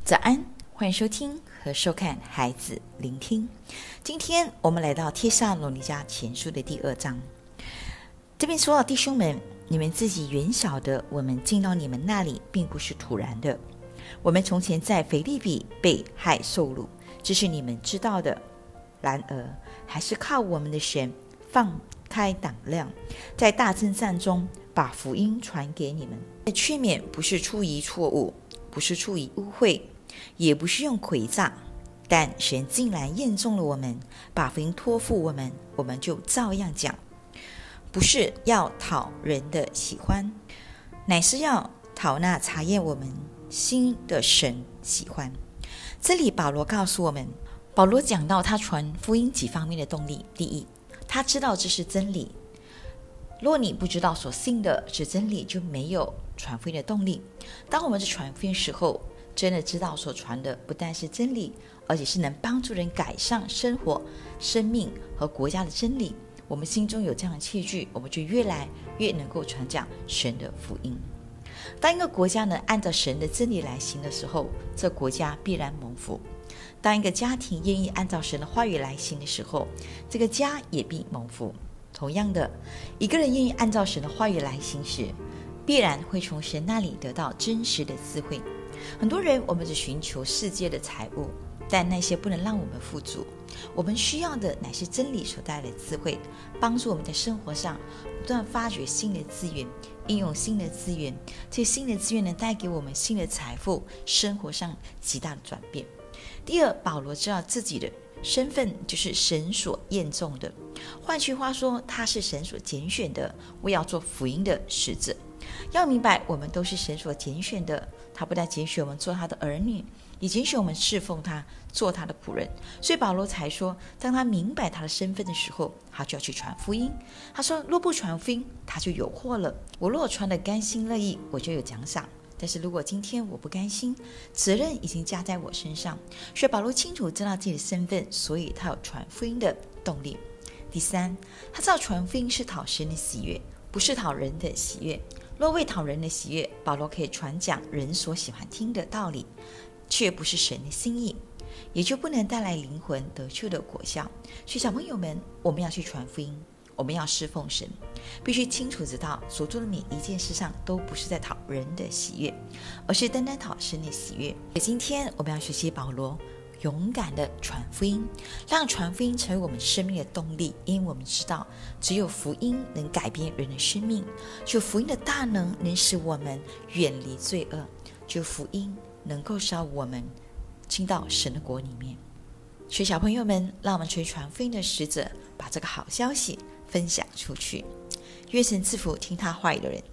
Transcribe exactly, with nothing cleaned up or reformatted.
早安，欢迎收听和收看孩子聆听。今天我们来到帖撒罗尼迦前书的第二章，这边说到弟兄们，你们自己原晓得，我们进到你们那里并不是突然的。我们从前在腓立比被害受辱，这是你们知道的。然而还是靠我们的神放开胆量，在大征战中把福音传给你们。劝勉不是出于错误，不是出于污秽，也不是用诡诈，但神竟然验中了我们，把福音托付我们，我们就照样讲，不是要讨人的喜欢，乃是要讨那查验我们心的神喜欢。这里保罗告诉我们，保罗讲到他传福音几方面的动力。第一，他知道这是真理，若你不知道所信的是真理，就没有传福音的动力。当我们在传福音时候，真的知道所传的不但是真理，而且是能帮助人改善生活、生命和国家的真理，我们心中有这样的器具，我们就越来越能够传讲神的福音。当一个国家能按照神的真理来行的时候，这国家必然蒙福。当一个家庭愿意按照神的话语来行的时候，这个家也必蒙福。同样的，一个人愿意按照神的话语来行时，必然会从神那里得到真实的智慧。很多人我们只寻求世界的财物，但那些不能让我们富足。我们需要的乃是真理所带来的智慧，帮助我们在生活上不断发掘新的资源，应用新的资源。这些新的资源能带给我们新的财富，生活上极大的转变。第二，保罗知道自己的身份就是神所验中的，换句话说，他是神所拣选的，为要做福音的使者。要明白，我们都是神所拣选的，他不但拣选我们做他的儿女，也拣选我们侍奉他，做他的仆人。所以保罗才说，当他明白他的身份的时候，他就要去传福音。他说，若不传福音，他就有祸了。我若传得甘心乐意，我就有奖赏，但是如果今天我不甘心，责任已经加在我身上。所以保罗清楚知道自己的身份，所以他有传福音的动力。第三，他知道传福音是讨神的喜悦，不是讨人的喜悦。若为讨人的喜悦，保罗可以传讲人所喜欢听的道理，却不是神的心意，也就不能带来灵魂得救的果效。所以小朋友们，我们要去传福音，我们要侍奉神，必须清楚知道所做的每一件事上都不是在讨人的喜悦，而是单单讨神的喜悦。今天我们要学习保罗勇敢的传福音，让传福音成为我们生命的动力，因为我们知道只有福音能改变人的生命，只有福音的大能能使我们远离罪恶，只有福音能够使我们进到神的国里面。所以小朋友们，让我们成为传福音的使者，把这个好消息分享出去。愿神赐福听他话语的人。